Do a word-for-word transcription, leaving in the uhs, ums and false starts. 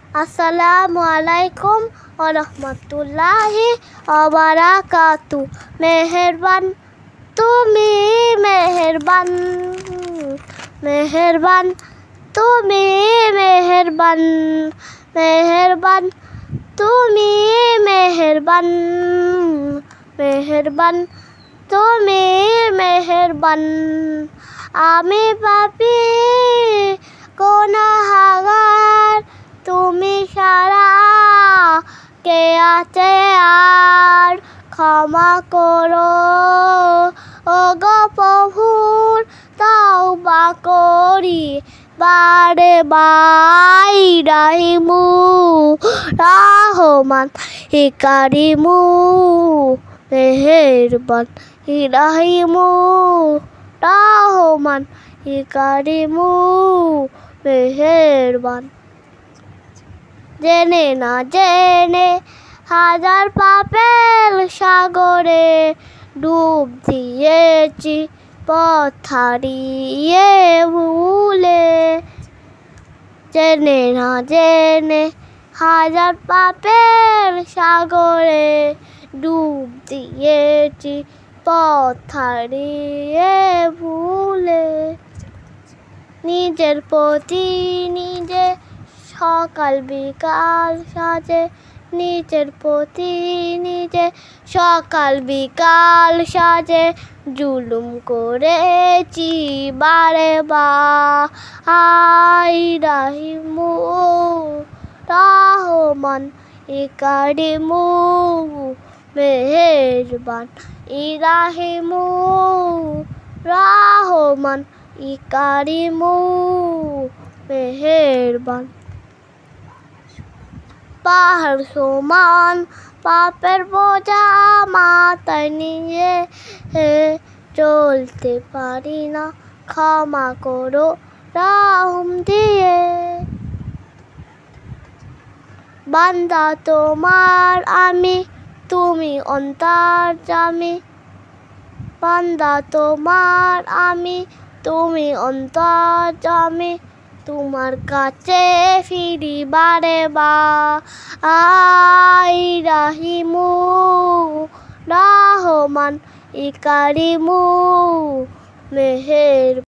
আসসালামু আলাইকুম ওয়া রাহমাতুল্লাহি ওয়া বারাকাতুহু। মেহেরবান তুমি মেহেরবান, মেহেরবান তুমি মেহেরবান, মেহেরবান তুমি মেহেরবান, মেহেরবান তুমি মেহেরবান। আমি পাপী গুনাহগার, তুমি ছাড়া কে আছে আর, ক্ষমা করো ওগো প্রভুর তওবা করি বারে বাই। রাহিমু রহমান হে কারিমু মেহেরবান, রাহিমু রহমান হে কারিমু মেহেরবান। জেনে না জেনে হাজার পাপের সাগরে ডুব দিয়েছি পথ হারিয়ে ভুলে। জেনে না জেনে হাজার পাপের সাগরে ডুব দিয়েছি পথ হারিয়ে ভুলে। নিজের প্রতি নিজে সকাল বিকাল সাজে, নিজের প্রতি নিজে সকাল বিকাল সাজে জুলুম করেছি বারে বাই। রাহিমু রহমান হে কারিমু মেহেরবান, রাহিমু রহমান হে কারিমু মেহেরবান। পাহাড় সমান পাপের বোঝা মাথায় নিয়ে চলতে পারি না, ক্ষমা করো রহম দিয়ে। বান্দা তোমার আমি, তুমি অন্তর্যামী, বান্দা তোমার আমি, তুমি অন্তর্যামী। তোমার কাছে ফিরি বারে বাই। রাহিমু রহমান হে কারিমু মেহের